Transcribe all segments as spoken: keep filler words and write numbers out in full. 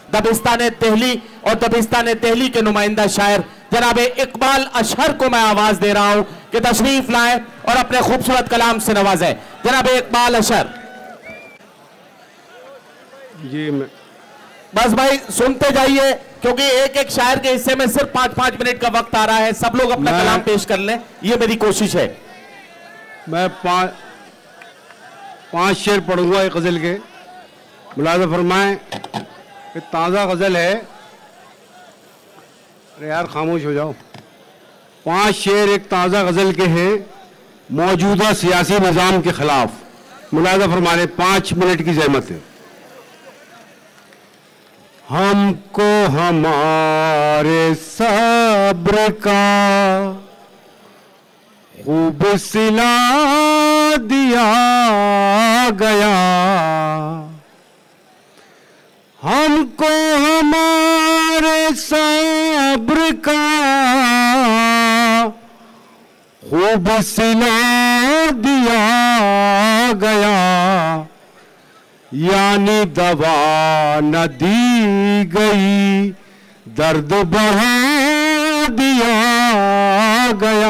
दबिस्तान तेहली और दबिस्तान तेहली के नुमाइंदा शायर जनाब इकबाल अशहर को मैं आवाज दे रहा हूं कि तशरीफ लाए और अपने खूबसूरत कलाम से नवाजे। जनाब इकबाल अशहर। जी मैं बस भाई सुनते जाइए, क्योंकि एक एक शायर के हिस्से में सिर्फ पांच पांच मिनट का वक्त आ रहा है। सब लोग अपना कलाम पेश कर लें, ये मेरी कोशिश है। मैं पांच पांच शेर पढ़ूंगा एक गजल के। मुलाज़ा फरमाएं कि ताज़ा गजल है। अरे यार खामोश हो जाओ। पांच शेर एक ताज़ा गजल के हैं मौजूदा सियासी निज़ाम के खिलाफ। मुलाज़ा फरमाएं, पांच मिनट की ज़हमत है। हमको हमारे सब्र का खूब सिला दिया गया, हमको हमारे सब्र का खूब सिला दिया गया, यानी दवा न दी गई दर्द बढ़ा दिया गया।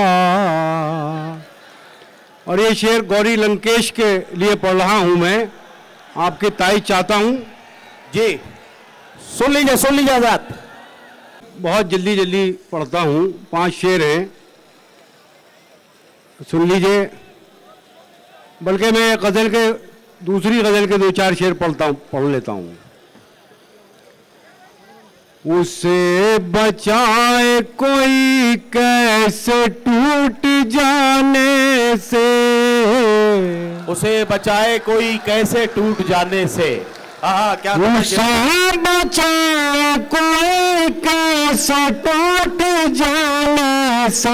और ये शेर गौरी लंकेश के लिए पढ़ रहा हूं मैं, आपकी तारीफ चाहता हूं। जी सुन लीजिए, सुन लीजिए आजाद। बहुत जल्दी जल्दी पढ़ता हूं, पांच शेर हैं, सुन लीजिए। बल्कि मैं गजल के दूसरी गजल के दो चार शेर पढ़ता हूं, पढ़ लेता हूं। उसे बचाए कोई कैसे टूट जाने से, उसे बचाए कोई कैसे टूट जाने से। हाँ क्या उसे बचाए कोई कैसे टूट जाने से,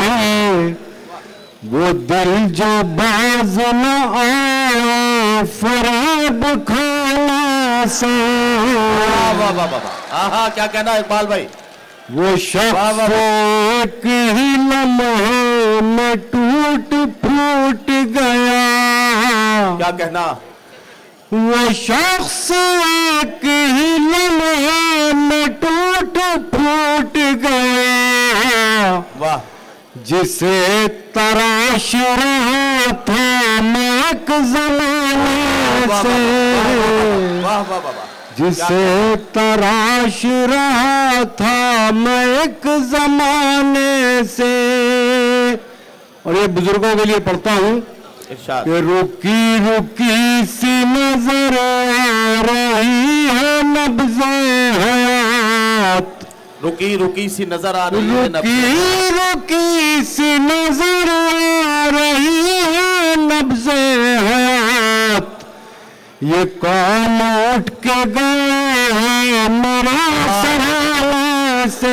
वो दिल जो बाज न आया फरेब खाने से। वाह वाह वाह वाह। हाँ क्या कहना इकबाल भाई। वो शख्स एक ही लम्हे में टूट फूट गया। क्या कहना। वो शख्स एक ही लम्हे में टूट फूट गया। वाह। जिसे तराश रहा था मैं एक ज़माने से, वाह वाह वाह। जिसे तराश रहा था मैं एक ज़माने से। और ये बुजुर्गों के लिए पढ़ता हूँ कि रुकी रुकी सी नजर आ रही है नब्ज़े हयात, रुकी रुकी सी नजर आ रही है, रुकी रुकी सी नजर आ रही है नब्ज़े हयात, ये कौन उठ के गया है मेरा सहारा से।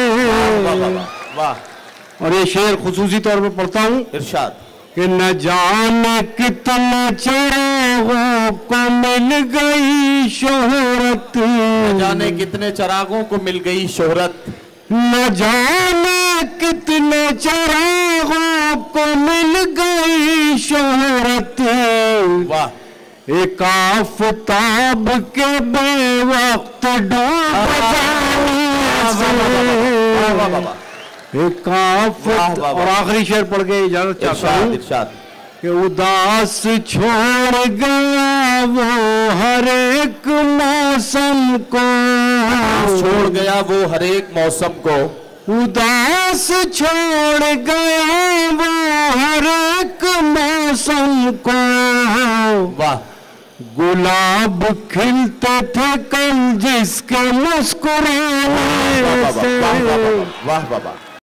वाह। और ये शेर खुसूसी तौर पर पढ़ता हूँ। इरशाद कि न जाने कितने चरागों को मिल गई शोहरत, न जाने कितने चरागों को मिल गई शोहरत, न जाने कितने चरागों को मिल गई शोहरत। वाह। एक आफताब के बेवक्त डूब जाने से, एक आफत। और आखिरी शेर पढ़ के इजाजत चाहता हूँ कि उदास छोड़ गया वो हर एक मौसम को, छोड़ गया वो हर एक मौसम को, उदास छोड़ गया वो हर एक मौसम को। वाह। गुलाब खिलते थे कल जिसके मुस्कुराने से। वाह वाह वाह।